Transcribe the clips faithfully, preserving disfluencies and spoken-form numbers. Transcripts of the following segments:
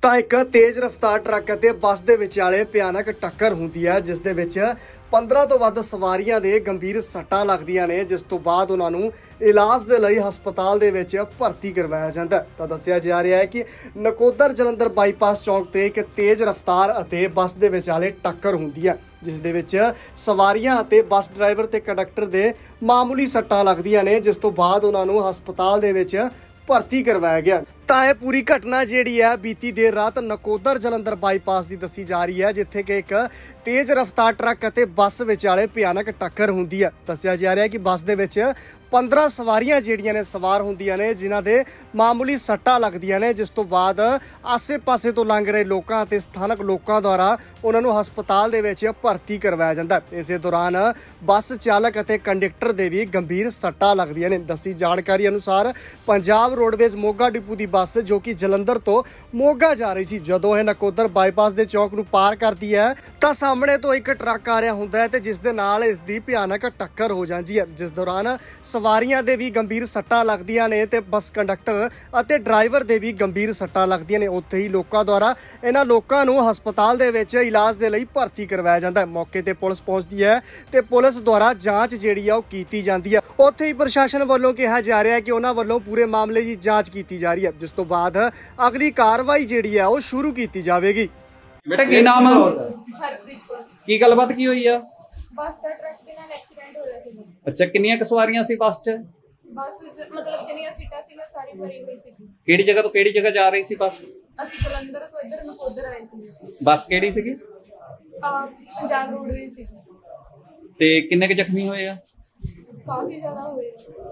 ਤਾਂ ਇੱਕ ਤੇਜ਼ ਰਫ਼ਤਾਰ ਟਰੱਕ ਅਤੇ ਬੱਸ ਦੇ ਵਿਚਾਲੇ ਭਿਆਨਕ ਟੱਕਰ ਹੁੰਦੀ ਹੈ, ਜਿਸ ਦੇ ਵਿੱਚ ਪੰਦਰਾਂ ਤੋਂ ਵੱਧ ਸਵਾਰੀਆਂ ਦੇ ਗੰਭੀਰ ਸੱਟਾਂ ਲੱਗਦੀਆਂ ਨੇ, ਜਿਸ ਤੋਂ ਬਾਅਦ ਉਹਨਾਂ ਨੂੰ ਇਲਾਜ ਦੇ ਲਈ ਹਸਪਤਾਲ ਦੇ ਵਿੱਚ ਭਰਤੀ ਕਰਵਾਇਆ ਜਾਂਦਾ। ਤਾਂ ਦੱਸਿਆ ਜਾ ਰਿਹਾ ਹੈ ਕਿ ਨਕੋਦਰ ਜਲੰਧਰ ਬਾਈਪਾਸ ਚੌਂਕ ਤੇ ਇੱਕ ਤੇਜ਼ ਰਫ਼ਤਾਰ ਅਤੇ ਬੱਸ ਦੇ ਵਿਚਾਲੇ ਟੱਕਰ ਹੁੰਦੀ ਹੈ, ਜਿਸ ਦੇ ਵਿੱਚ ਸਵਾਰੀਆਂ ਅਤੇ ਬੱਸ ਡਰਾਈਵਰ ਤੇ ਕੰਡਕਟਰ ਦੇ ਮਾਮੂਲੀ ਸੱਟਾਂ ਲੱਗਦੀਆਂ ਨੇ, ਜਿਸ ਤੋਂ ਬਾਅਦ ਉਹਨਾਂ ਨੂੰ ਹਸਪਤਾਲ ਦੇ ਵਿੱਚ ਭਰਤੀ ਕਰਵਾਇਆ ਗਿਆ। ਤਾਂ ਇਹ ਪੂਰੀ ਘਟਨਾ ਜਿਹੜੀ ਹੈ ਬੀਤੀ ਦੇਰ ਰਾਤ ਨਕੋਦਰ ਜਲੰਧਰ ਬਾਈਪਾਸ ਦੀ ਦੱਸੀ ਜਾ ਰਹੀ ਹੈ, ਜਿੱਥੇ ਕਿ ਇੱਕ ਤੇਜ਼ ਰਫ਼ਤਾਰ ਟਰੱਕ ਅਤੇ ਬੱਸ ਵਿਚਾਲੇ ਭਿਆਨਕ ਟੱਕਰ ਹੁੰਦੀ ਹੈ। ਦੱਸਿਆ ਜਾ ਰਿਹਾ ਹੈ ਕਿ ਬੱਸ ਦੇ ਵਿੱਚ ਪੰਦਰਾਂ ਸਵਾਰੀਆਂ ਜਿਹੜੀਆਂ ਨੇ ਸਵਾਰ ਹੁੰਦੀਆਂ ਨੇ, ਜਿਨ੍ਹਾਂ ਦੇ ਮਾਮੂਲੀ ਸੱਟਾਂ ਲੱਗਦੀਆਂ ਨੇ, ਜਿਸ ਤੋਂ ਬਾਅਦ ਆਸੇ-ਪਾਸੇ ਤੋਂ ਲੰਘ ਰਹੇ ਲੋਕਾਂ ਅਤੇ ਸਥਾਨਕ ਲੋਕਾਂ ਦੁਆਰਾ ਉਹਨਾਂ ਨੂੰ ਹਸਪਤਾਲ ਦੇ ਵਿੱਚ ਭਰਤੀ ਕਰਵਾਇਆ ਜਾਂਦਾ। ਇਸੇ ਦੌਰਾਨ ਬੱਸ ਚਾਲਕ ਅਤੇ ਕੰਡਕਟਰ ਦੇ ਵੀ ਗੰਭੀਰ ਸੱਟਾਂ ਲੱਗਦੀਆਂ ਨੇ। ਦੱਸੀ ਜਾਣਕਾਰੀ ਅਨੁਸਾਰ ਪੰਜਾਬ ਰੋਡਵੇਜ਼ ਮੋਗਾ ਡਿਪੂ ਦੀ ਬੱਸ ਜੋ ਕਿ ਜਲੰਧਰ ਤੋਂ ਮੋਗਾ ਜਾ ਰਹੀ ਸੀ, ਜਦੋਂ ਇਹ ਨਕੋਦਰ ਬਾਈਪਾਸ ਦੇ ਚੌਕ ਨੂੰ ਪਾਰ ਕਰਦੀ ਹੈ ਤਾਂ ਸਾਹਮਣੇ ਤੋਂ ਇੱਕ ਟਰੱਕ ਆ ਰਿਹਾ ਹੁੰਦਾ ਹੈ ਤੇ ਜਿਸ ਦੇ ਨਾਲ ਇਸ ਦੀ ਭਿਆਨਕ ਟੱਕਰ ਹੋ ਜਾਂਦੀ ਹੈ, ਜਿਸ ਦੌਰਾਨ ਸਵਾਰੀਆਂ ਦੇ ਵੀ ਗੰਭੀਰ ਸੱਟਾਂ ਲੱਗਦੀਆਂ ਨੇ ਤੇ ਬੱਸ ਕੰਡਕਟਰ ਅਤੇ ਡਰਾਈਵਰ ਦੇ ਵੀ ਗੰਭੀਰ ਸੱਟਾਂ ਲੱਗਦੀਆਂ ਨੇ। ਉੱਥੇ ਹੀ ਲੋਕਾਂ ਦੁਆਰਾ ਇਹਨਾਂ ਲੋਕਾਂ ਨੂੰ ਹਸਪਤਾਲ ਦੇ ਵਿੱਚ ਇਲਾਜ ਦੇ ਲਈ ਭਰਤੀ ਕਰਵਾਇਆ ਜਾਂਦਾ ਹੈ। ਮੌਕੇ ਤੇ ਪੁਲਿਸ ਪਹੁੰਚਦੀ ਹੈ ਤੇ ਪੁਲਿਸ ਦੁਆਰਾ ਜਾਂਚ ਜਿਹੜੀ ਆ ਉਹ ਕੀਤੀ ਜਾਂਦੀ ਹੈ। ਉੱਥੇ ਹੀ ਪ੍ਰਸ਼ਾਸਨ ਵੱਲੋਂ ਕਿਹਾ ਜਾ ਰਿਹਾ ਹੈ ਕਿ ਉਹਨਾਂ ਵੱਲੋਂ ਪੂਰੇ ਮਾਮਲੇ ਦੀ ਜਾਂਚ ਕੀਤੀ ਜਾ ਰਹੀ ਹੈ, ਜਿਸ ਤੋਂ ਬਾਅਦ ਅਗਲੀ ਕਾਰਵਾਈ ਜਿਹੜੀ ਹੈ ਉਹ ਸ਼ੁਰੂ ਕੀਤੀ ਜਾਵੇਗੀ। बेटा की नाम है? हरप्रीत कौर। की गलबात की हुई है? बस का ट्रक के नाल एक्सीडेंट होया सी। अच्छा किन्नियां क सवारियां सी बस च? बस मतलब जिन्नियां सीटां सी मैं सारी भरी हुई सी। केड़ी जगह तो केड़ी जगह जा रही सी बस? ਅਸੀਂ ਜਲੰਧਰ ਤੋਂ ਇੱਧਰ ਨਕੋਦਰ ਆਏ ਸੀ। बस केड़ी सी? ਆ ਪੰਜਾਬ ਰੋਡਵੇਜ਼ ਸੀ। ਤੇ ਕਿੰਨੇ ਕ ਜ਼ਖਮੀ ਹੋਏ ਆ? ਕਾਫੀ ਜ਼ਿਆਦਾ ਹੋਏ।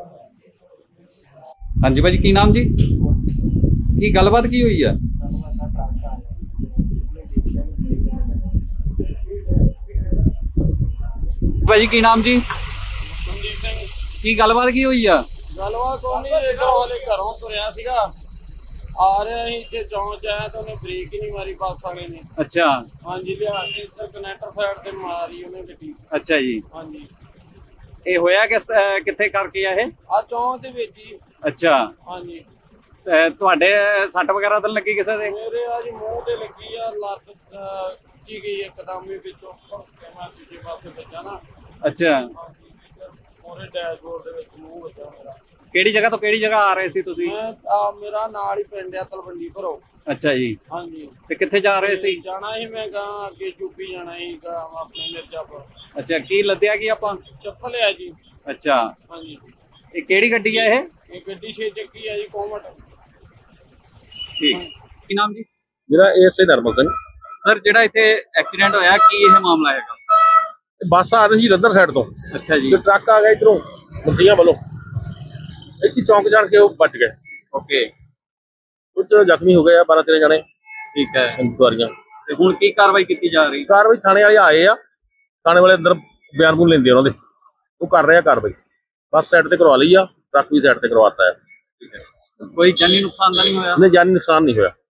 ਹਾਂਜੀ ਭਾਜੀ ਕੀ ਨਾਮ ਜੀ? ਕੀ ਗੱਲਬਾਤ ਕੀ ਹੋਈ ਆ? ਭਾਜੀ ਕੀ ਨਾਮ ਜੀ? ਸੰਦੀਪ ਸਿੰਘ। ਕੀ ਗੱਲਬਾਤ ਕੀ ਹੋਈ ਆ? ਗੱਲਬਾਤ ਕੋਈ ਨਹੀਂ, ਇਧਰੋਂ ਹਲੇ ਘਰੋਂ ਤੁਰਿਆ ਸੀਗਾ, ਆ ਰਿਹਾ ਸੀ ਤੇ ਚੌਂਕ ਚ ਆਇਆ ਤਾਂ ਉਹਨੇ ਬ੍ਰੇਕ ਹੀ ਨਹੀਂ ਮਾਰੀ ਬੱਸ ਵਾਲੇ ਨੇ। ਅੱਛਾ ਹਾਂਜੀ, ਲਿਆ ਕੇ ਇੱਧਰ ਕਨੈਕਟਰ ਸਾਈਡ ਤੇ ਮਾਰੀ ਉਹਨੇ ਗੱਡੀ। ਅੱਛਾ ਜੀ, ਹਾਂਜੀ। ਇਹ ਹੋਇਆ ਕਿਸ ਕਿੱਥੇ ਕਰਕੇ ਆ ਇਹ? ਆ ਚੌਂਕ ਦੇ ਵਿੱਚ ਹੀ। ਅੱਛਾ ਹਾਂਜੀ। ਤੇ ਤੁਹਾਡੇ ਸੱਟ ਵਗੈਰਾ ਤਾਂ ਲੱਗੀ ਕਿਸੇ ਦੇ? ਮੇਰੇ ਆ ਜੀ ਮੂੰਹ ਤੇ ਲੱਗੀ ਆ, ਲੱਤ ਕੀ ਗਈ ਇੱਕਦਮ ਹੀ ਵਿੱਚੋਂ ਮੈਂ ਦੂਜੇ ਪਾਸੇ ਵੱਜਾ ਨਾ। ਅੱਛਾ ਪੂਰੇ ਡੈਸ਼ਬੋਰਡ ਦੇ ਵਿੱਚ ਮੂੰਹ ਵੱਜਾ ਮੇਰਾ। ਕਿਹੜੀ ਜਗ੍ਹਾ ਤੋਂ ਕਿਹੜੀ ਜਗ੍ਹਾ ਆ ਰਹੇ ਸੀ ਤੁਸੀਂ? ਮੈਂ ਆ ਮੇਰਾ ਨਾਲ ਹੀ ਪਿੰਡ ਆ ਤਲਵੰਡੀ ਭਰੋ। ਅੱਛਾ ਜੀ। ਹਾਂਜੀ। ਤੇ ਕਿੱਥੇ ਜਾ ਰਹੇ ਸੀ? ਜਾਣਾ ਸੀ ਮੈਂ ਕਹਾਂ ਅੱਗੇ ਯੂਪੀ ਜਾਣਾ ਸੀ ਆਪਣੇ ਮਿਰਜ਼ਾਪੁਰ। ਅੱਛਾ ਕੀ ਲੱਦਿਆ ਕੀ ਆਪਾਂ? ਚੱਪਲ ਆ ਜੀ। ਅੱਛਾ ਹਾਂਜੀ। ਇਹ ਕਿਹੜੀ ਗੱਡੀ ਆ ਇਹ? ਇਹ ਗੱਡੀ ਛੇ ਚੱਕੀ ਆ ਜੀ, ਕੋਮਟ। ਠੀਕ। ਕੀ ਨਾਮ ਜੀ? ਮੇਰਾ ਏਐਸਏ ਨਰਮਲ ਸਿੰਘ। ਸਰ ਜਿਹੜਾ ਇੱਥੇ ਐਕਸੀਡੈਂਟ ਹੋਇਆ ਕੀ ਇਹ ਮਾਮਲਾ ਹੈਗਾ? ਬੱਸ ਆ ਰਹੀ ਸੀ ਜਲੰਧਰ ਸਾਈਡ ਤੋਂ। ਅੱਛਾ ਜੀ। ਤੇ ਟਰੱਕ ਆ ਗਿਆ ਇਧਰੋਂ ਮਸੀਆਂ ਵੱਲੋਂ, ਇੱਥੇ ਚੌਂਕ ਜਾਣ ਕੇ ਉਹ ਵੱਜ ਗਏ। ਓਕੇ। ਕੁਝ ਜ਼ਖਮੀ ਹੋ ਗਏ ਆ ਬਾਰਾਂ ਤੇਰਾਂ ਜਣੇ। ਠੀਕ ਹੈ। ਸਵਾਰੀਆਂ। ਤੇ ਹੁਣ ਕੀ ਕਾਰਵਾਈ ਕੀਤੀ ਜਾ ਰਹੀ? ਕਾਰਵਾਈ ਥਾਣੇ ਵਾਲੇ ਆਏ ਆ, ਥਾਣੇ ਵਾਲੇ ਅੰਦਰ ਬਿਆਨ ਬੂਨ ਲੈਂਦੇ ਉਹਨਾਂ ਦੇ, ਉਹ ਕਰ ਰਹੇ ਆ ਕਾਰਵਾਈ। ਬੱਸ ਸਾਈਡ ਤੇ ਕਰਵਾ ਲਈ ਆ, ਟਰੱਕ ਵੀ ਸਾਈਡ ਤੇ ਕਰਵਾਤਾ ਹੈ। ਠੀਕ ਹੈ। ਕੋਈ ਜਾਨੀ ਨੁਕਸਾਨ ਤਾਂ ਨਹੀਂ ਹੋਇਆ? ਨਹੀਂ, ਜਾਨੀ ਨੁਕਸਾਨ ਨਹੀਂ ਹੋਇਆ।